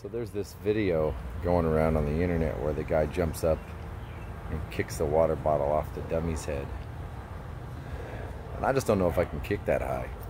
So there's this video going around on the internet where the guy jumps up and kicks the water bottle off the dummy's head. And I just don't know if I can kick that high.